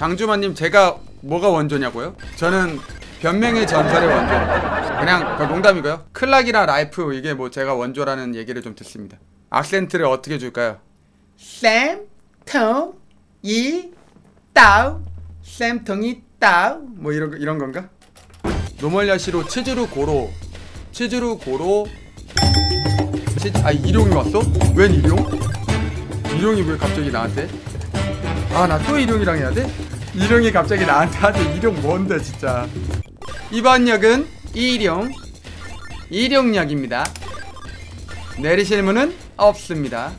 장주만님, 제가 뭐가 원조냐고요? 저는 변명의 전설의 원조. 그냥 농담이고요. 클락이랑 라이프, 이게 뭐 제가 원조라는 얘기를 좀 듣습니다. 악센트를 어떻게 줄까요? 쌤, 통, 이, 따우, 쌤통이 따우, 뭐 이런 건가? 노멀야시로 치즈루 고로, 치즈루 고로, 일용이 왔어? 웬 일용? 일용이 왜 갑자기 나한테? 아, 나 또 일용이랑 해야 돼? 일용이 갑자기 나한테 하는데 일용 뭔데 진짜. 이번 역은 일용역입니다. 내리실 문은 없습니다.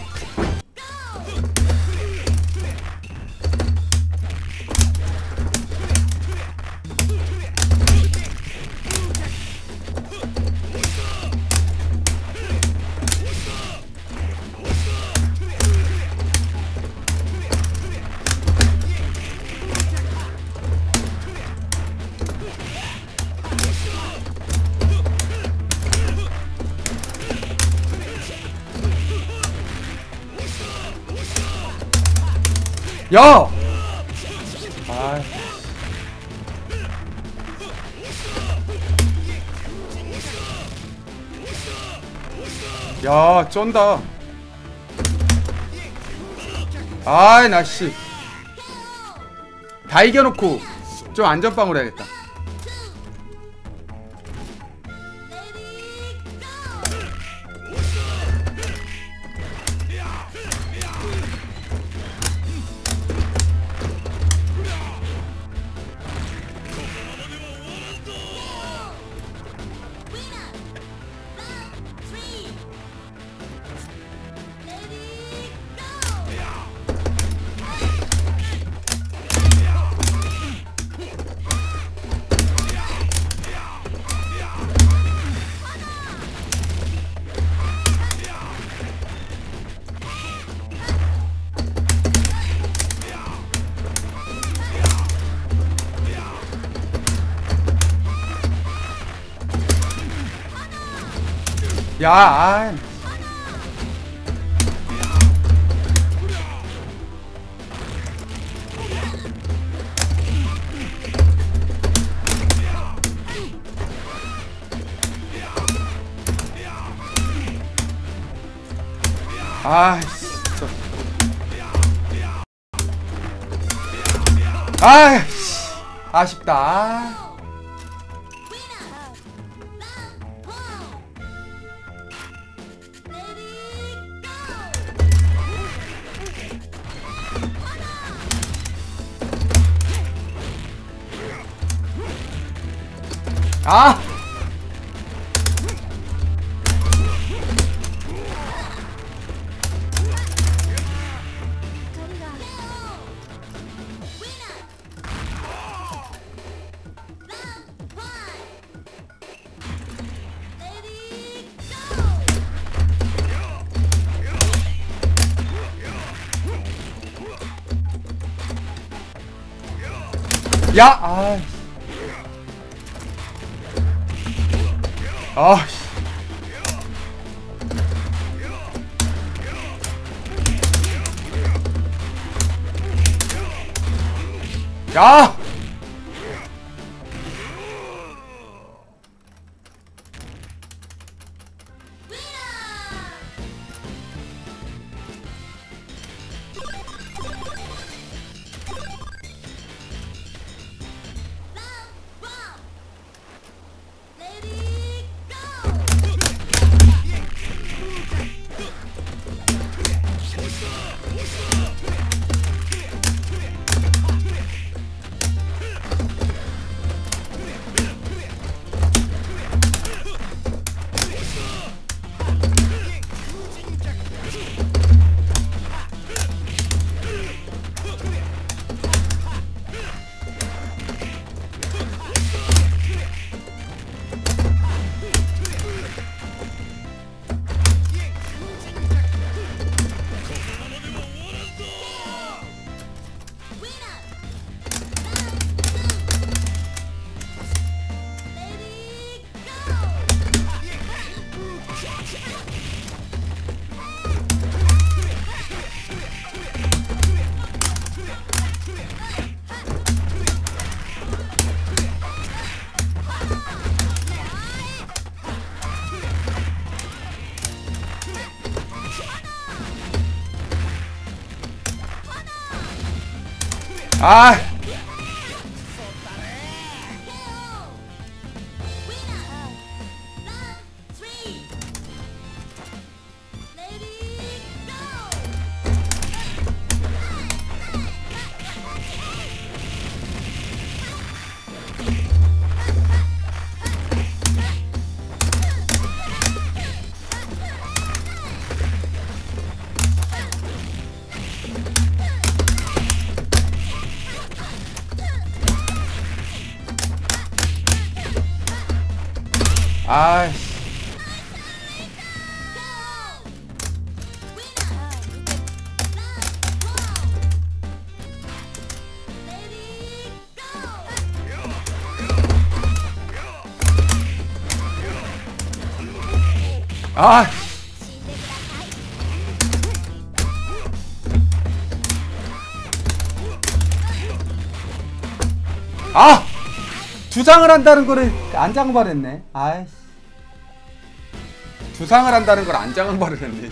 야! 아. 야, 쩐다. 아이, 나 씨. 다 이겨놓고 좀 안전빵으로 해야겠다. 야, 아이. 아이씨, 진짜. 아이씨, 아쉽다. 아! 야! 아. 아. 야! 아. 아이씨. 아. 아! 주상을 한다는 거를 안 장발했네. 아이씨. 주상을 한다는 걸 안 장발을 했네.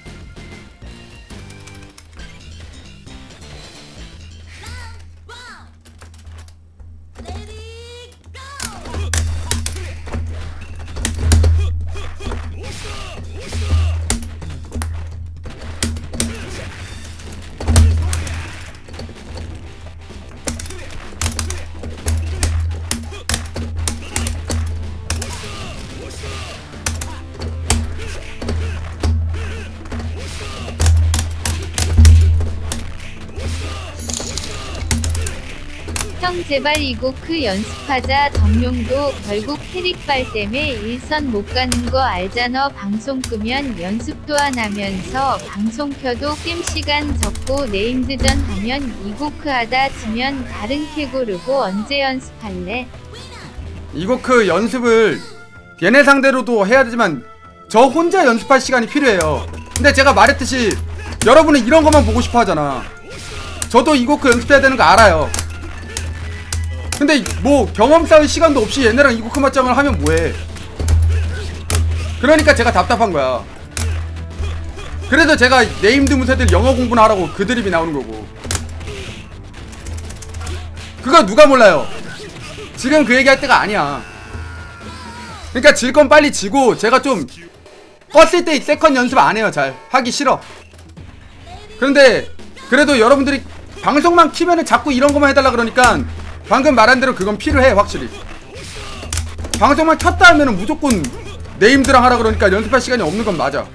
형 제발 이고크 연습하자. 정룡도 결국 캐릭발 때문에 일선 못 가는 거 알잖아. 방송 끄면 연습도 안 하면서 방송 켜도 게임 시간 적고 네임드전 하면 이고크 하다 지면 다른 캐 고르고 언제 연습할래? 이고크 연습을 얘네 상대로도 해야 되지만 저 혼자 연습할 시간이 필요해요. 근데 제가 말했듯이 여러분은 이런 것만 보고 싶어 하잖아. 저도 이고크 연습해야 되는 거 알아요. 근데 뭐 경험 쌓을 시간도 없이 얘네랑 이고크 맞짱을 하면 뭐해. 그러니까 제가 답답한 거야. 그래서 제가 네임드 무새들 영어 공부나 하라고 그 드립이 나오는 거고. 그거 누가 몰라요. 지금 그 얘기할 때가 아니야. 그러니까 질 건 빨리 지고 제가 좀 껐을 때 세컨 연습 안 해요. 잘 하기 싫어. 그런데 그래도 여러분들이 방송만 키면은 자꾸 이런 것만 해달라 그러니까 방금 말한 대로 그건 필요해. 확실히 방송만 켰다 하면은 무조건 네임드랑 하라 그러니까 연습할 시간이 없는 건 맞아.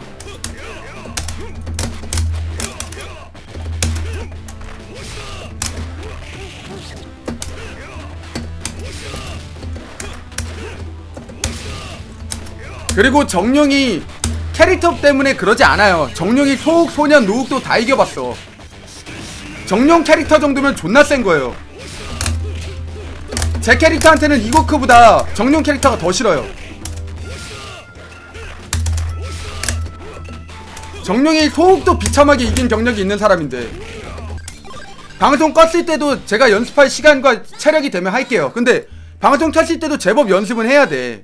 그리고 정룡이 캐릭터 때문에 그러지 않아요. 정룡이 소욱, 소년, 노욱도 다 이겨봤어. 정룡 캐릭터 정도면 존나 센 거예요. 제 캐릭터한테는 이고크보다 정룡 캐릭터가 더 싫어요. 정룡이 소욱도 비참하게 이긴 경력이 있는 사람인데 방송 껐을 때도 제가 연습할 시간과 체력이 되면 할게요. 근데 방송 켰을 때도 제법 연습은 해야 돼.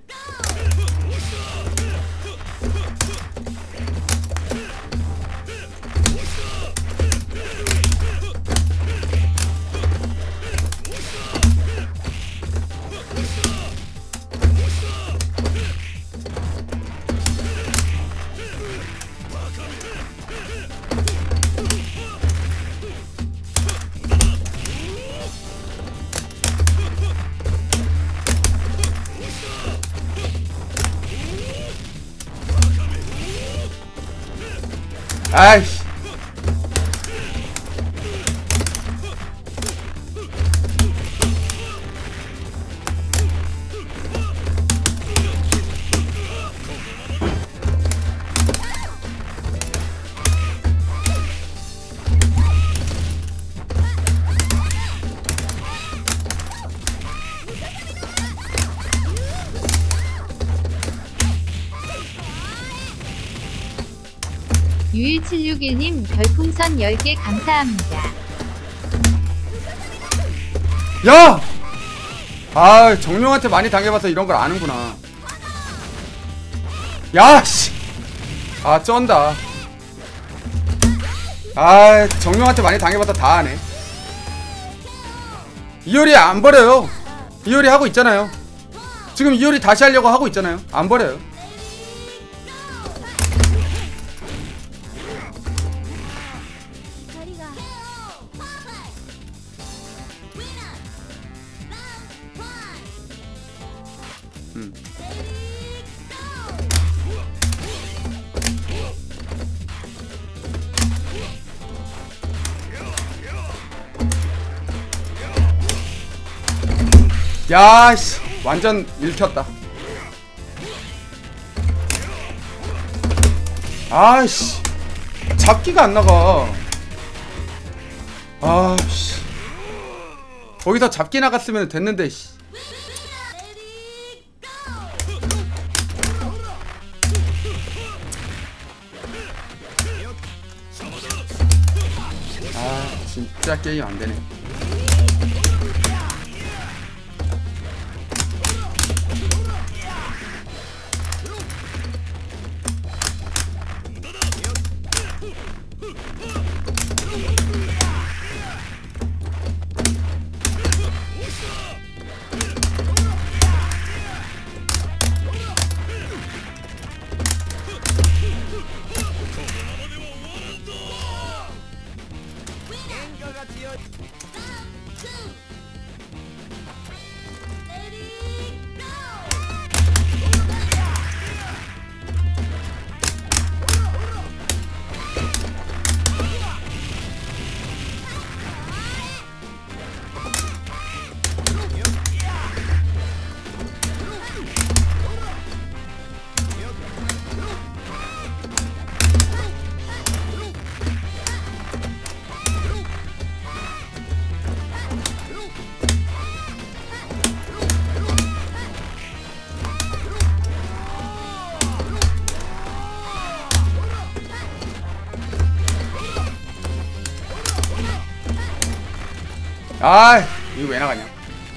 아이씨. U1761님 별풍선 10개 감사합니다. 야! 아, 정룡한테 많이 당해봐서 이런 걸 아는구나. 야, 씨. 아, 쩐다. 아, 정룡한테 많이 당해봐서 다 아네. 이효리 안 버려요. 이효리 하고 있잖아요. 지금 이효리 다시 하려고 하고 있잖아요. 안 버려요. 야씨 완전 읽혔다. 아이씨 잡기가 안 나가. 아씨 거기서 잡기 나갔으면 됐는데 씨. 아 진짜 게임 안 되네. 아 이거 왜 나가냐.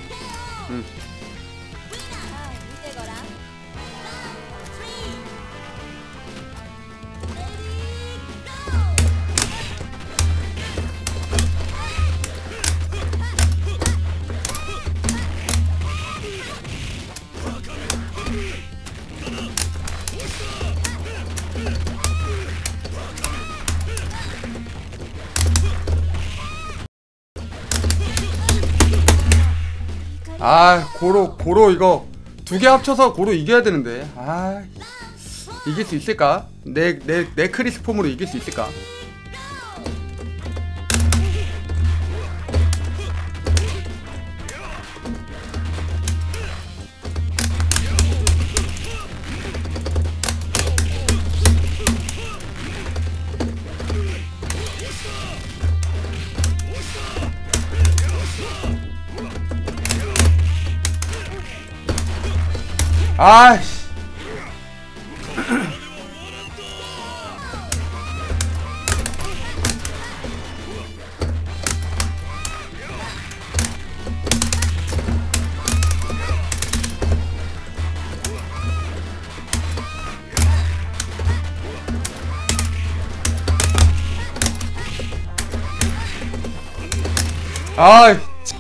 아 고로 이거 두 개 합쳐서 고로 이겨야 되는데. 아 이길 수 있을까? 내 크리스 폼으로 이길 수 있을까? 아이씨 아이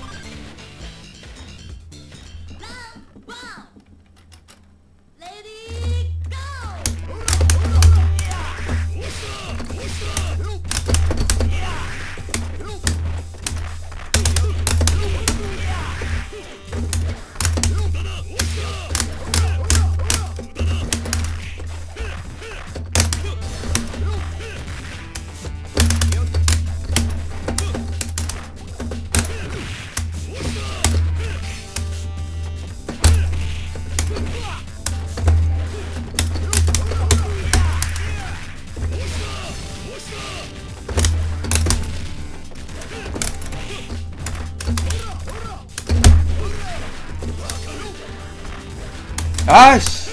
아이씨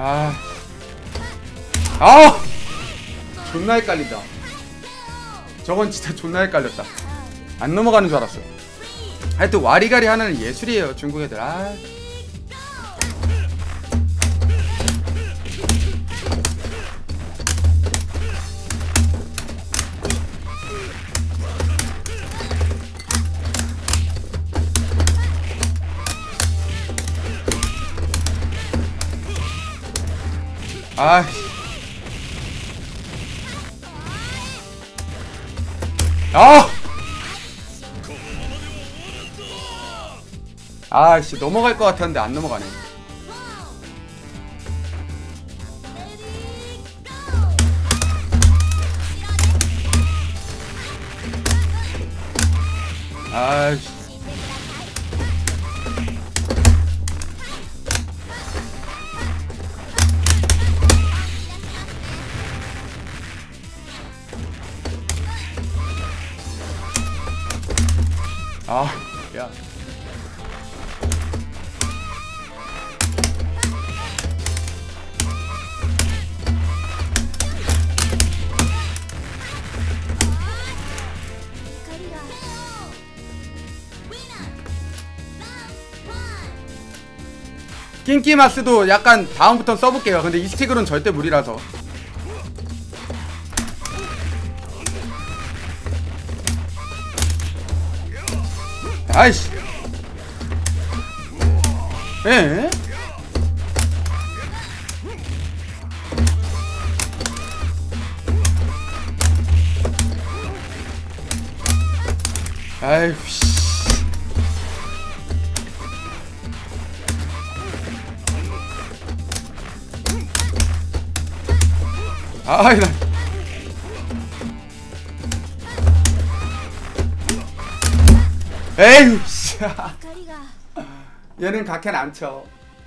아, 아, 존나 헷갈린다. 저건 진짜 존나 헷갈렸다. 안 넘어가는 줄 알았어. 하여튼 와리가리 하나는 예술이에요, 중국 애들. 아. 아이씨. 아! 아이씨, 넘어갈 것 같았는데 안 넘어가네. 아이씨. 아, 야. 낑끼마스도 약간 다음부턴 써볼게요. 근데 이 스틱으로는 절대 무리라서. 아이씨. 에? 아이고 씨. 아이 나. 에휴 씨. 얘는 각캔 안 쳐.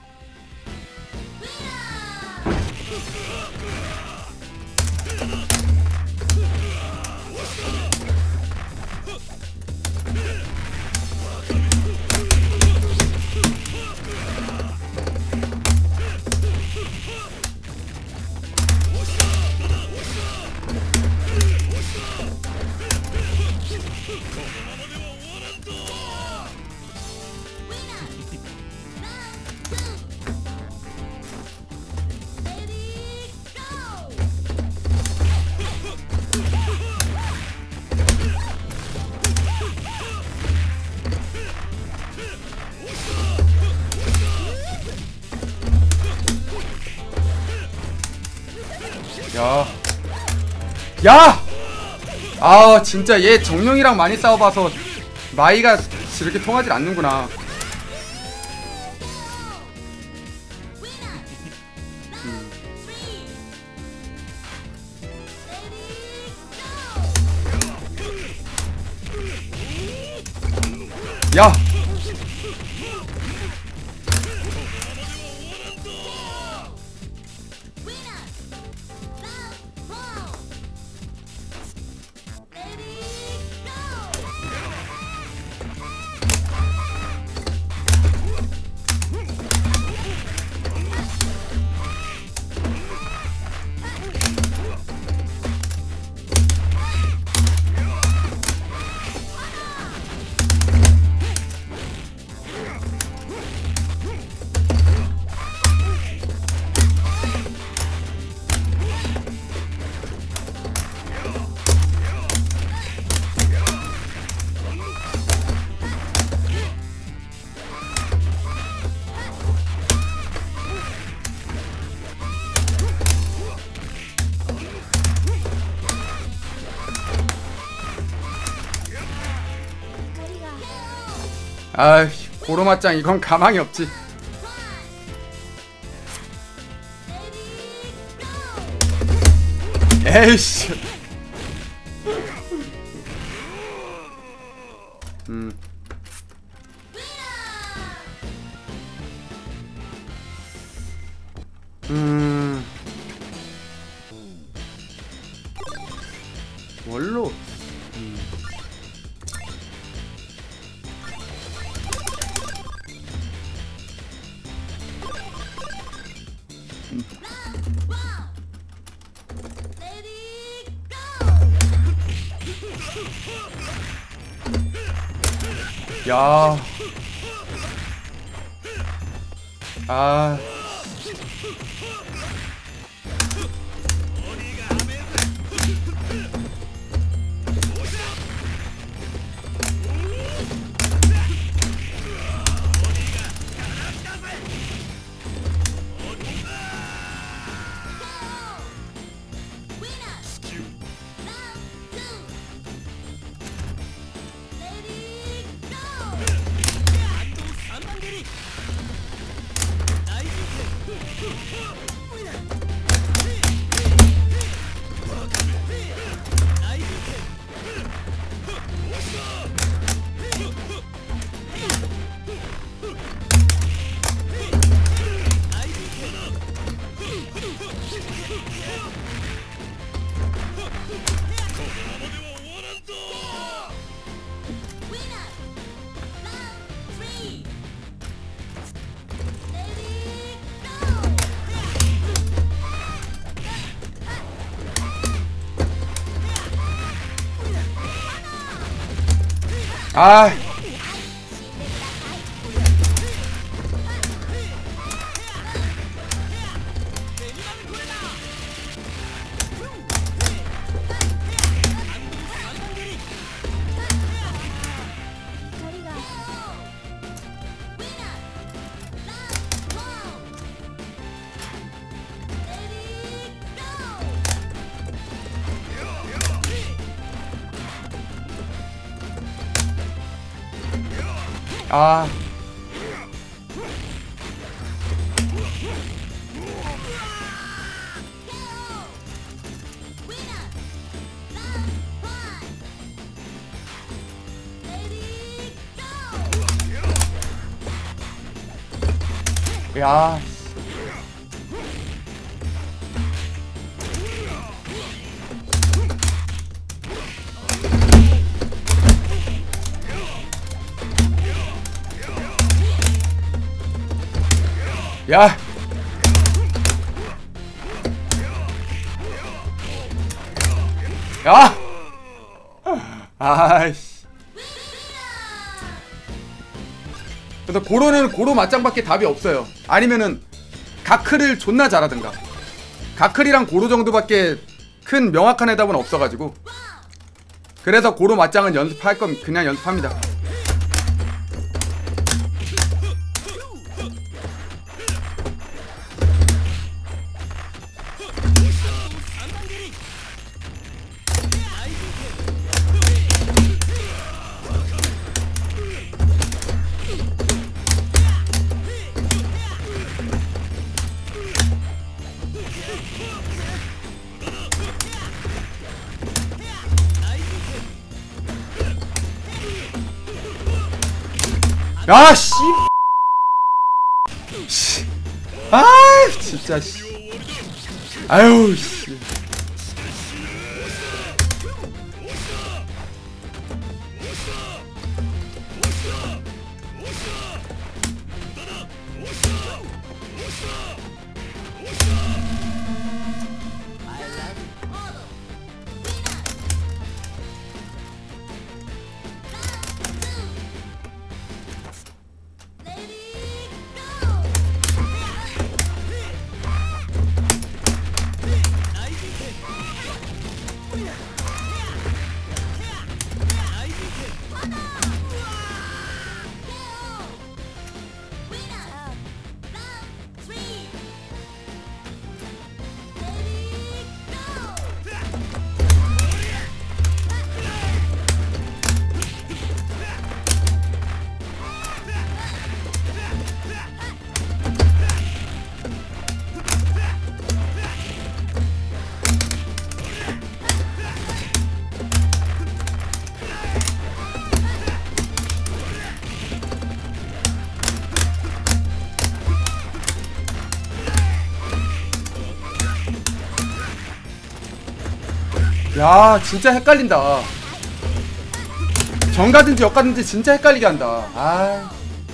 야. 야! 아, 진짜 얘 정룡이랑 많이 싸워봐서 마이가 저렇게 통하질 않는구나. 야! 아이, 고로마짱 이건 가망이 없지. 에이씨. 원로. 야. 아. 아. 아. 야. 야. 야. 아이씨. 그래서 고로는 고로 맞짱밖에 답이 없어요. 아니면은 가크를 존나 잘하든가. 가클이랑 고로 정도밖에 큰 명확한 해답은 없어가지고. 그래서 고로 맞짱은 연습할 건 그냥 연습합니다. 야, 씨. 아, 진짜, 씨. 아유, 씨. 야, 진짜 헷갈린다. 정가든지 역가든지 진짜 헷갈리게 한다. 아,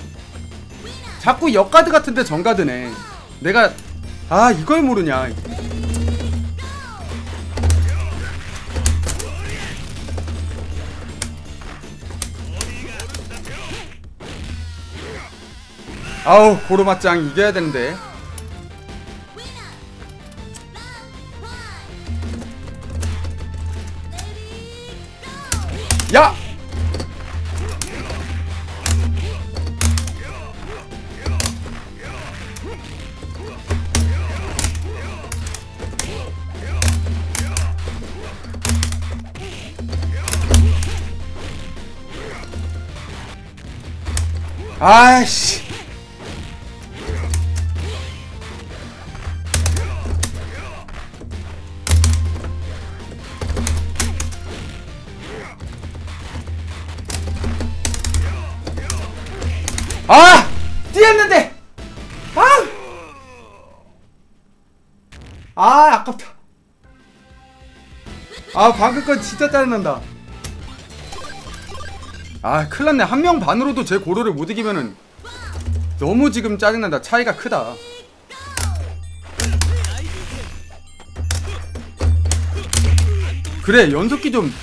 자꾸 역가드 같은데 정가드네. 내가 이걸 모르냐. 아우 고로마짱 이겨야 되는데. 야! 아이씨. 아! 뛰었는데! 아깝다. 방금 건 진짜 짜증난다. 큰일났네. 한 명 반으로도 제 고로를 못 이기면은 너무 지금 짜증난다. 차이가 크다. 그래 연속기 좀.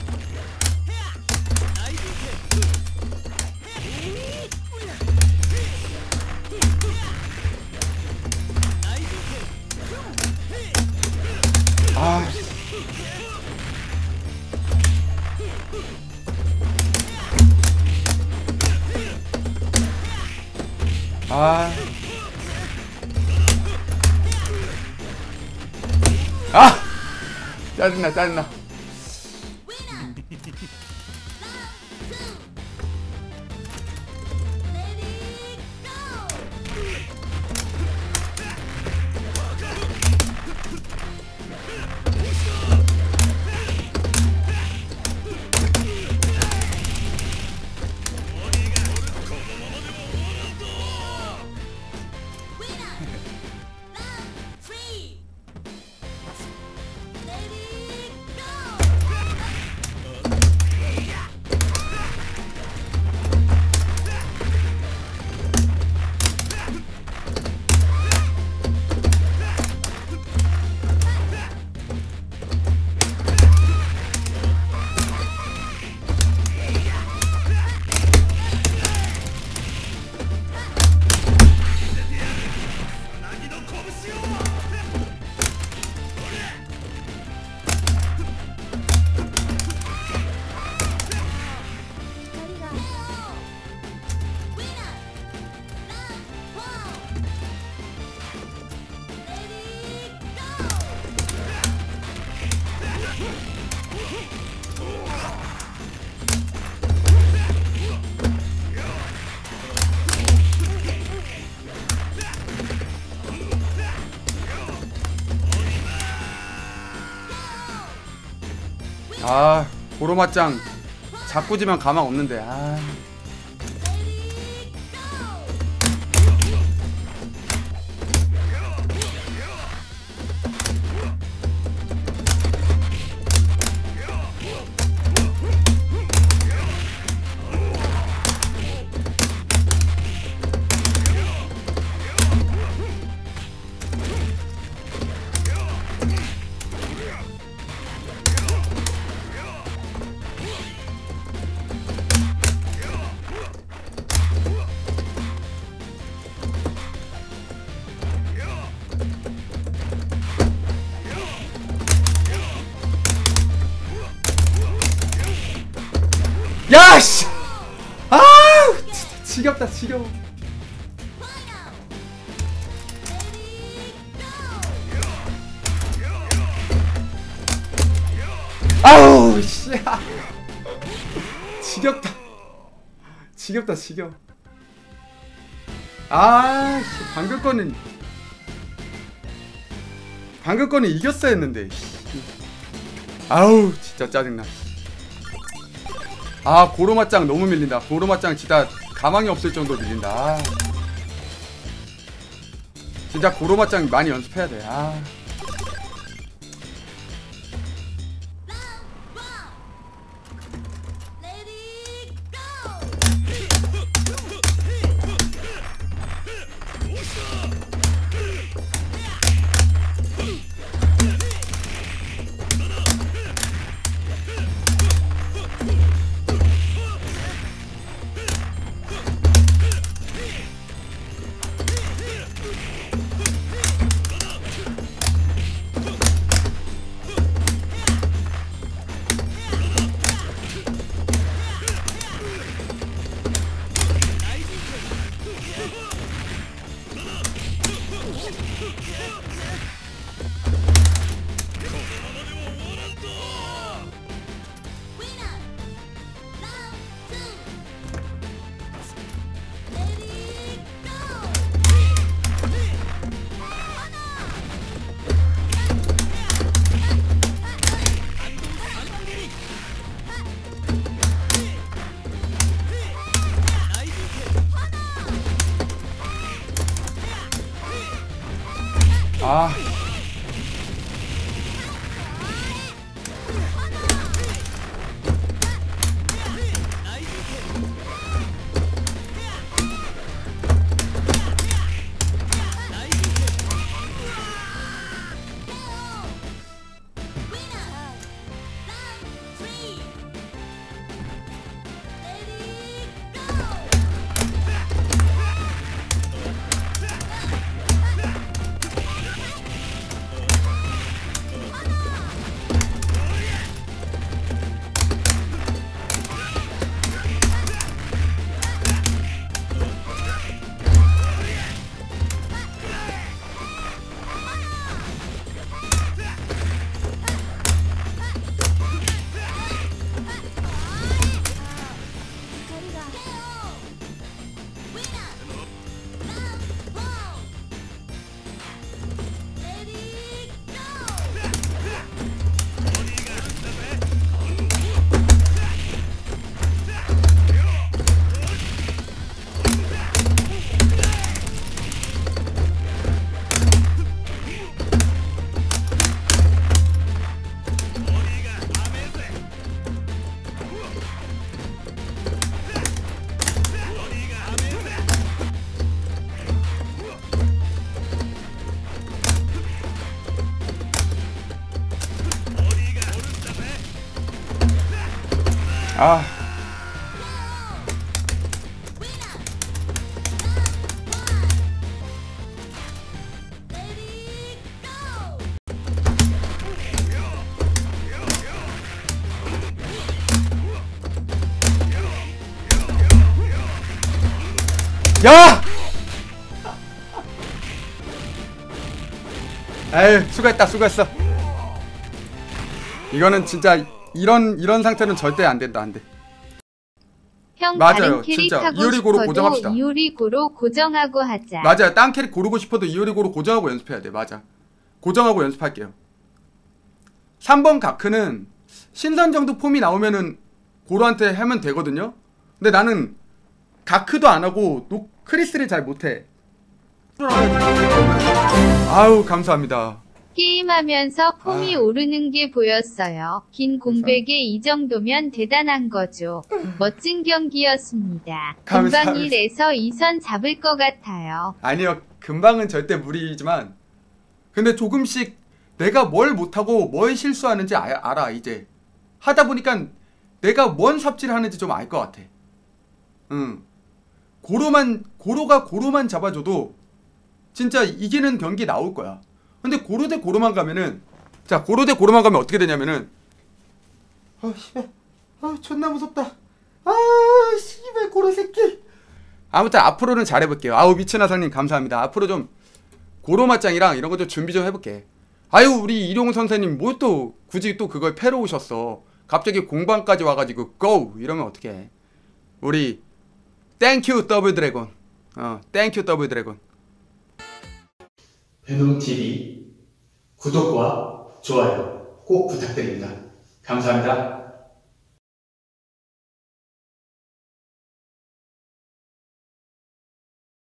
짜증나. 고로마짱 자꾸 지면 가망 없는데. 야씨! 진짜 지겹다. 지겨워. 아우 씨. 지겹다. 지겨워. 방금 거는 이겼어야 했는데. 아우 진짜 짜증나. 고로마짱 너무 밀린다. 고로마짱 진짜 가망이 없을 정도로 밀린다. 진짜 고로마짱 많이 연습해야 돼. 아. 아. 야! 에휴, 수고했다, 수고했어. 이거는 진짜 이런 상태는 절대 안 된다, 안 돼. 형 맞아요, 다른 캐릭 진짜. 하고 이오리고로 고정합시다. 싶어도 이오리고로 고정하고 하자. 맞아요. 딴 캐릭 고르고 싶어도 이오리고로 고정하고 연습해야 돼. 맞아. 고정하고 연습할게요. 3번 가크는 신선 정도 폼이 나오면은 고로한테 하면 되거든요. 근데 나는 가크도 안 하고 크리스를 잘 못해. 아우, 감사합니다. 게임하면서 폼이 오르는 게 보였어요. 긴 공백에 이 정도면 대단한 거죠. 멋진 경기였습니다. 금방 감사합니다. 1에서 2선 잡을 것 같아요. 아니요, 금방은 절대 무리지만 근데 조금씩 내가 뭘 못하고 뭘 실수하는지 알아. 이제 하다 보니까 내가 뭔 삽질을 하는지 좀 알 것 같아. 응. 고로가 잡아줘도 진짜 이기는 경기 나올 거야. 근데 고로 대 고로만 가면은, 자, 고로 대 고로만 가면 어떻게 되냐면은, 씨발, 존나 무섭다. 씨발, 고로 새끼. 아무튼 앞으로는 잘해볼게요. 아우, 미친아상님 감사합니다. 앞으로 좀 고로 맞짱이랑 이런 거 좀 준비 좀 해볼게. 아유, 우리 일용 선생님 뭐 또 굳이 또 그걸 패러 오셨어. 갑자기 공방까지 와가지고 고! 이러면 어떡해. 우리 땡큐 더블 드래곤. 땡큐 더블 드래곤. 베놈TV 구독과 좋아요 꼭 부탁드립니다. 감사합니다.